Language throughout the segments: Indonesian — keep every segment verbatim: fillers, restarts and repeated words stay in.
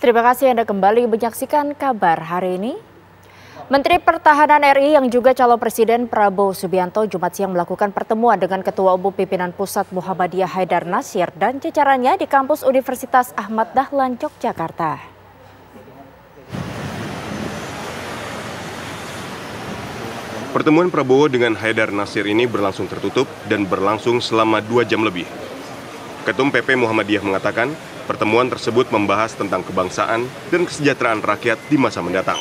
Terima kasih Anda kembali menyaksikan kabar hari ini. Menteri Pertahanan R I yang juga calon Presiden Prabowo Subianto Jumat siang melakukan pertemuan dengan Ketua Umum Pimpinan Pusat Muhammadiyah Haidar Nasir dan jajarannya di kampus Universitas Ahmad Dahlan, Yogyakarta. Pertemuan Prabowo dengan Haidar Nasir ini berlangsung tertutup dan berlangsung selama dua jam lebih. Ketum P P Muhammadiyah mengatakan pertemuan tersebut membahas tentang kebangsaan dan kesejahteraan rakyat di masa mendatang.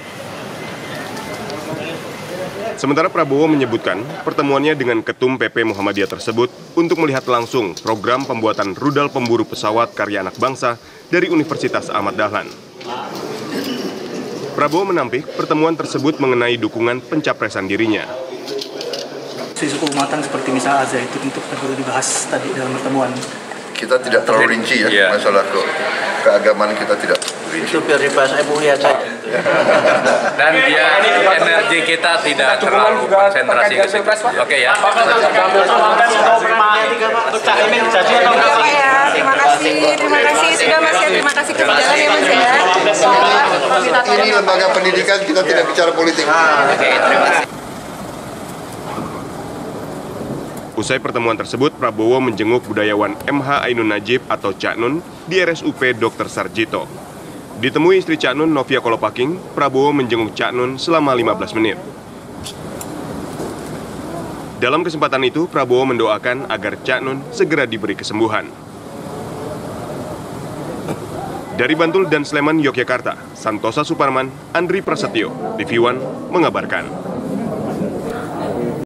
Sementara Prabowo menyebutkan pertemuannya dengan Ketum P P Muhammadiyah tersebut untuk melihat langsung program pembuatan rudal pemburu pesawat karya anak bangsa dari Universitas Ahmad Dahlan. Prabowo menampik pertemuan tersebut mengenai dukungan pencapresan dirinya. Isu keumatan seperti misalnya Al-Zaitun itu perlu dibahas tadi dalam pertemuan. Kita tidak terlalu rinci ya, yeah. Masalah ke keagamaan kita tidak rinci. Itu biar dibahas M U I aja. Dan dia energi kita tidak terlalu konsentrasi ke situ. Oke ya. Terima kasih, terima kasih sudah Mas ya, terima kasih kebijakan ya Mas ya. Ini lembaga pendidikan, kita tidak bicara politik. Oke, terima kasih. Usai pertemuan tersebut, Prabowo menjenguk budayawan M H Ainun Najib atau Cak Nun di R S U P Dokter Sarjito. Ditemui istri Cak Nun, Novia Kolopaking, Prabowo menjenguk Cak Nun selama lima belas menit. Dalam kesempatan itu, Prabowo mendoakan agar Cak Nun segera diberi kesembuhan. Dari Bantul dan Sleman, Yogyakarta, Santosa Suparman, Andri Prasetyo, T V One mengabarkan.